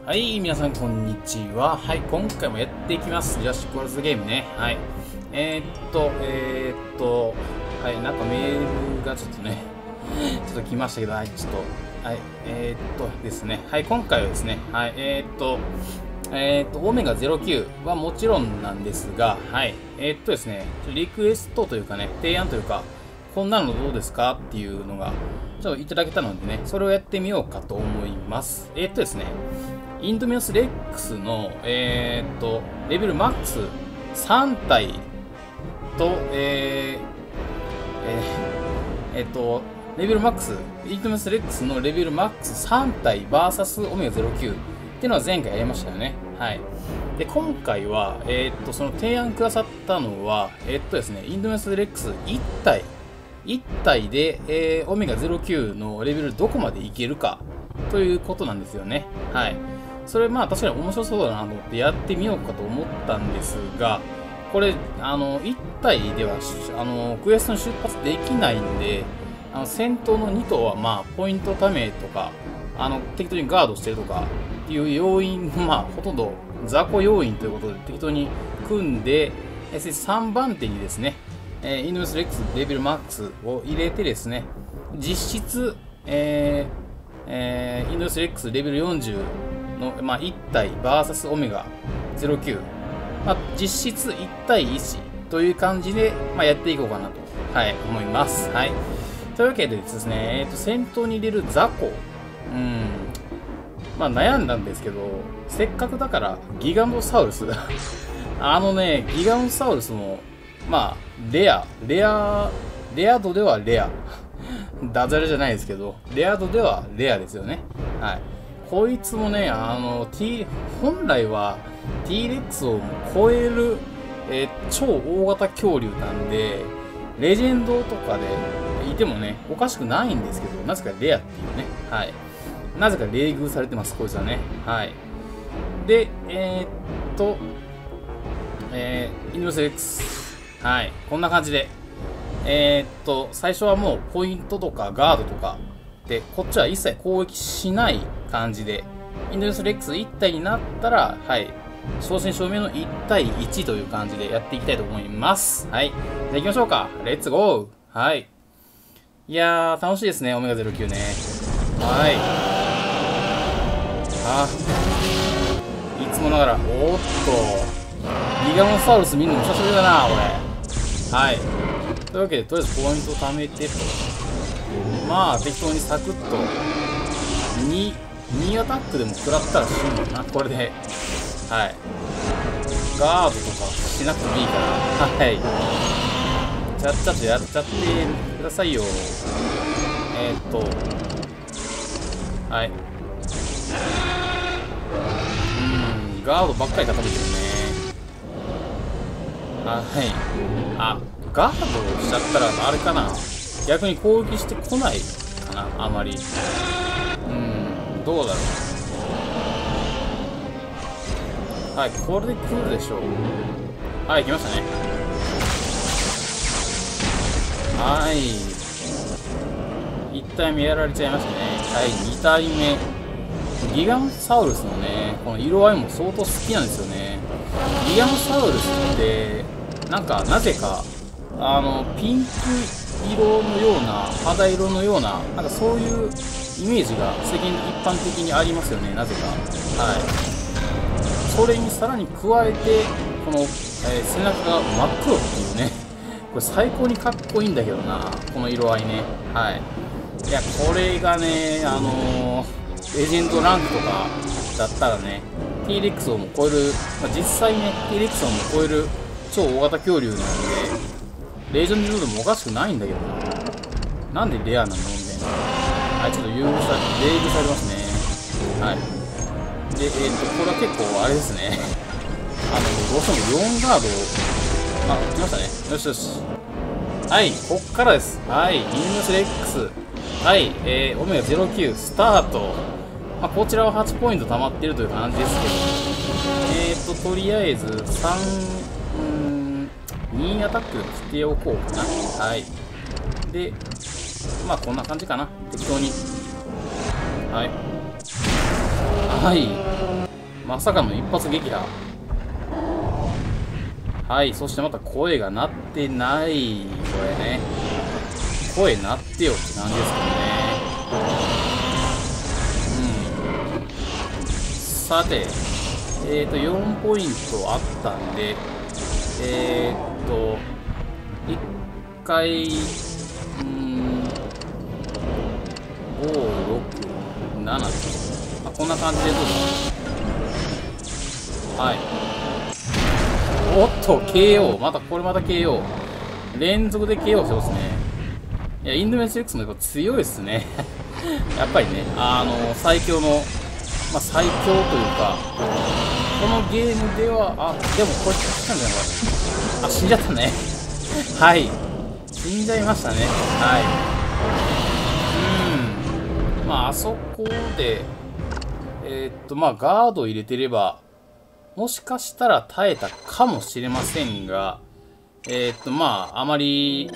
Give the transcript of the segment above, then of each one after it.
はい、皆さんこんにちは。はい、今回もやっていきます。ジャスティック・ワールズ・ゲームね。はい。はい、なんかメールがちょっとね、ちょっと来ましたけど、はい、ちょっと、はい、ですね。はい、今回はですね、はい、オメガ09はもちろんなんですが、はい、ですね、リクエストというかね、提案というか、こんなのどうですかっていうのが、ちょっといただけたのでね、それをやってみようかと思います。ですね、インドミナスレックスの、レベルマックス3体と、レベルマックス、インドミナスレックスのレベルマックス3体 VS オメガ09っていうのは前回やりましたよね。はい。で、今回は、その提案くださったのは、ですね、インドミナスレックス1体で、オメガ09のレベルどこまでいけるかということなんですよね。はい。それまあ確かに面白そうだなと思ってやってみようかと思ったんですが、これ、1体では、クエストに出発できないんで、戦闘の2頭はまあ、ポイントためとか、適当にガードしてるとかっていう要因、まあ、ほとんど雑魚要因ということで適当に組んで、3番手にですね、インドミナスレックスレベルマックスを入れてですね、実質、インドミナスレックスレベル40の、まあ、1体 VS オメガ09、まあ、実質1対1という感じで、まあ、やっていこうかなと、はい、思います。はい。というわけでですね、戦闘に入れる雑魚、まあ悩んだんですけど、せっかくだからギガノサウルスギガノサウルスも、まあ、レア度ではレア。ダジャレじゃないですけど、レア度ではレアですよね。はい。こいつもね、本来は T-Rex を超える、超大型恐竜なんで、レジェンドとかでいてもね、おかしくないんですけど、なぜかレアっていうね。はい。なぜか冷遇されてます、こいつはね。はい。で、インドスレックス。はい。こんな感じで。最初はもうポイントとかガードとかで、こっちは一切攻撃しない感じで、インドネスレックス1体になったら、はい、正真正銘の1対1という感じでやっていきたいと思います。はい。じゃあ行きましょうか。レッツゴー。はい。いやー、楽しいですね、オメガ09ね。はい。いつもながら、おーっと、ギガノサウルス見るの久しぶりだな、俺。はい。というわけで、とりあえずポイントを貯めてと。まあ、適当にサクッと、2アタックでも食らったら死ぬのな、これで。はい。ガードとかしなくてもいいから。はい。ちゃっちゃとやっちゃってくださいよ。はい。ガードばっかり固めてるね。はい。ガードしちゃったら、あれかな。逆に攻撃してこないかな、あまり。どうだろう。はい、これで来るでしょう。はい、来ましたね。はい。1体目やられちゃいましたね。はい、2体目。ギガノサウルスのね、この色合いも相当好きなんですよね。ギガノサウルスって、なぜか、ピンク色のような、肌色のような、なんかそういうイメージが一般的にありますよね、なぜか。はい。それにさらに加えて、この、背中が真っ黒っていうね。これ最高にかっこいいんだけどな、この色合いね。はい。いや、これがね、レジェンドランクとかだったらね、T-Rex をも超える、まあ、実際ね、T-Rex をも超える超大型恐竜なんで、レジェンドでもおかしくないんだけどな。なんでレアなのみたいな。はい、ちょっと冷遇されますね。はい。で、これは結構あれですね。どうしても4ガードを、来ましたね。よしよし。はい、こっからです。はい、インドスレックス。はい、オメガ09スタート。こちらは8ポイント溜まってるという感じですけど、とりあえず2アタックしておこうかな。はい。で、まあこんな感じかな。適当に。はい。はい。 まさかの一発撃破。はい、そしてまた声が鳴ってない。これね。声鳴ってよって感じですけどね。さて、4ポイントあったんで、1回、5、6、7と、こんな感じでどうぞ。はい。おっと、KO。これまた KO。連続で KO してますね。いや、インドメス X もやっぱ強いですね。やっぱりね、最強の、最強というか、このゲームでは、でもこれ死んだんじゃないか。死んじゃったね。はい。死んじゃいましたね。はい。あそこで、ガード入れてれば、もしかしたら耐えたかもしれませんが、あまり、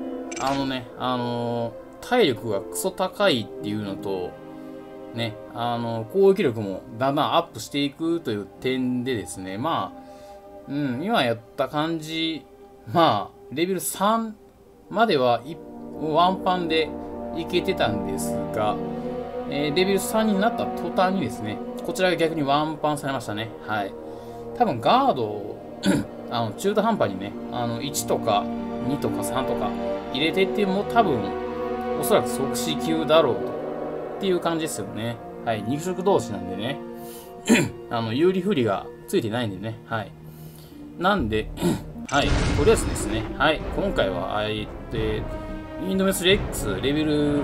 体力がクソ高いっていうのと、ね、攻撃力もだんだんアップしていくという点でですね、今やった感じ、レベル3まではワンパンでいけてたんですが、レベル3になった途端にですね、こちらが逆にワンパンされましたね。はい。多分ガードを中途半端にね、1とか2とか3とか入れてっても多分、おそらく即死級だろうと。っていう感じですよね。はい。肉食同士なんでね。有利不利がついてないんでね。はい。なんで、はい。とりあえずですね。はい。今回は、インドメスレックスレベル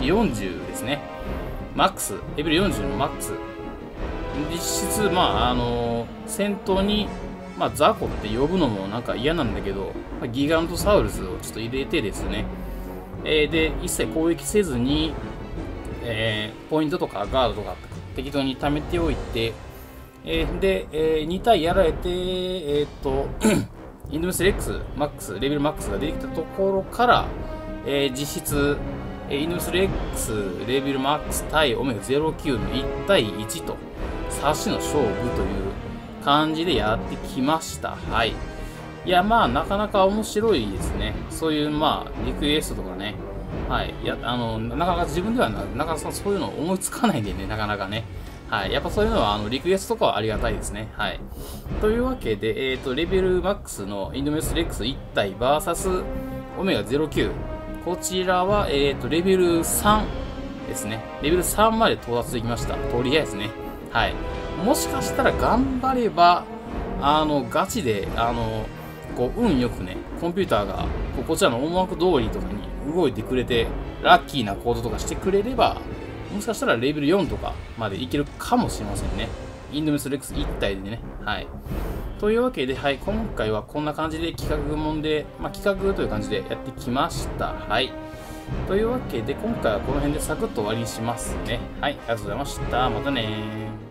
40ですね。マックス。レベル40のマックス。実質、戦闘に、ザコって呼ぶのもなんか嫌なんだけど、ギガントサウルスをちょっと入れてですね。で、一切攻撃せずに、ポイントとかガードとか適当に貯めておいて、で、2体やられて、インドメスレックスマックス、レベルマックスが出てきたところから、実質、インドメスレックスレベルマックス対オメガ09の1対1と、差しの勝負という感じでやってきました。はい。いや、なかなか面白いですね。そういう、リクエストとかね。はい。なかなか自分ではなかなかそういうの思いつかないんでね、なかなかね。はい。やっぱそういうのは、リクエストとかはありがたいですね。はい。というわけで、レベルマックスのインドメスレックス1体 VS オメガ09。こちらは、レベル3ですね。レベル3まで到達できました。とりあえずね。はい。もしかしたら頑張れば、ガチで、運よくね、コンピューターが、こちらの思惑通りとかに動いてくれて、ラッキーな行動とかしてくれれば、もしかしたらレベル4とかまでいけるかもしれませんね。インドメスレックス1体でね。はい。というわけで、はい、今回はこんな感じで企画もんで、企画という感じでやってきました。はい。というわけで、今回はこの辺でサクッと終わりにしますね。はい、ありがとうございました。またねー。